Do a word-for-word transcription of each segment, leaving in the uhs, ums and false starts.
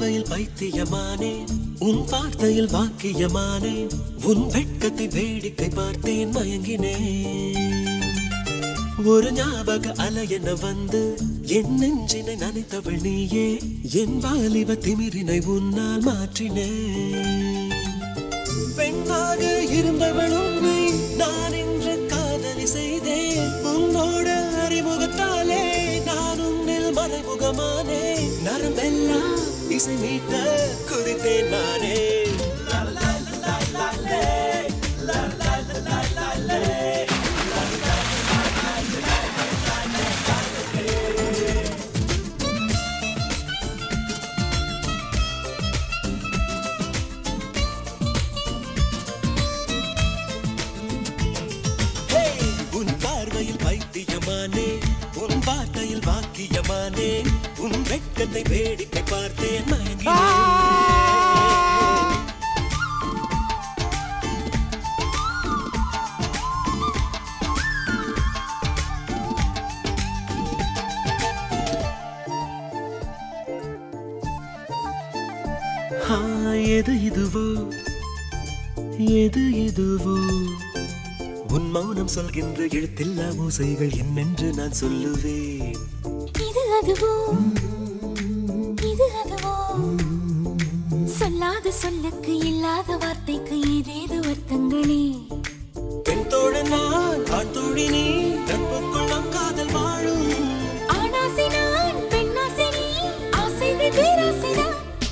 பார்வையில் பைத்தியமானேன், உன் வார்த்தையில் வாக்கியமானேன், உன் வெட்கத்தை வேடிக்கை பார்த்தேன் மயங்கினேன். ஒரு ஞாபக அலை என வந்து என் நெஞ்சினை நனைத்தவள் நீயே, என் வாலிப திமிரினை உன்னால் மாற்றினேன். பெண்ணாக இருந்தவள் உன்னை நான் இன்று காதலி செய்தேன். உன்னோட அறிமுகத்தாலே நான் உன்னில் மறைமுகமானே, நரம்பெல்லாம் இசை மீட்ட குதித்தேன் நானே. பைத்தியமானே, உன் வார்த்தையில் வாக்கியமானே, உன் வெட்கத்தை வேடிக்கை பார்த்தேன் மயங்கினேன். எது இதுவோ எது இதுவோ உன் மௌனம் சொல்கின்ற எழுத்தில்லா ஓசைகள் என்னென்று நான் சொல்லுவேன். இது அதுவோ இது அதுவோ சொல்லாத சொல்லுக்கு இல்லாத வார்த்தைக்கு ஏதேது அர்த்தங்களே. பெண் தோழன் நான், ஆண் தோழி நீ, நட்புக்குள் நம் காதல் வாழும். ஆணாசை நான், பெண்ணாசை நீ, ஆசைகள் பேராசைதான்.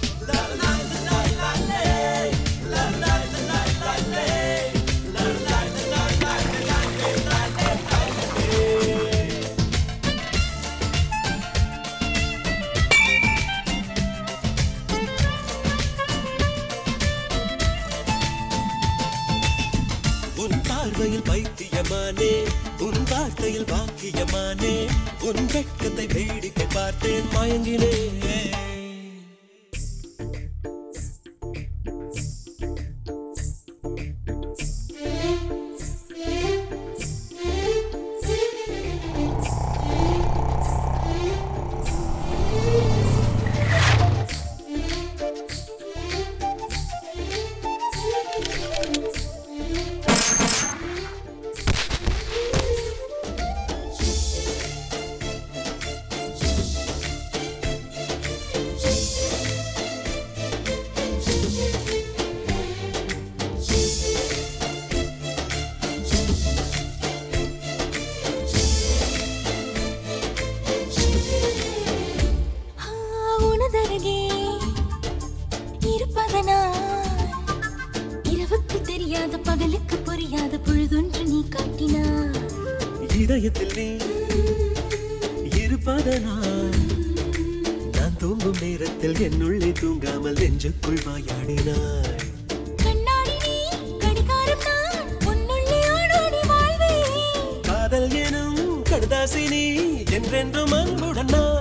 பார்வையில் பைத்தியமானே, உன் வார்த்தையில் வாக்கியமானே, உன் வெட்கத்தை வேடிக்கை பார்த்தேன் மயங்கினேன். தெரியாத பகலுக்கு புரியாத பொழுதொன்று நீ காட்டினார். இதயத்தில் நீ இருப்பதனால் நான் தூங்கும் நேரத்தில் என்னுள்ளே தூங்காமல் நெஞ்சுக்குள் வாயாடினாய். கண்ணாடி நீ, கடிகாரம் நான், உன்னுள்ளே ஆடோடி வாழ்வே. காதல் எனும் கடுதாசி நீ, என்றென்றும் அன்புடன் நான்.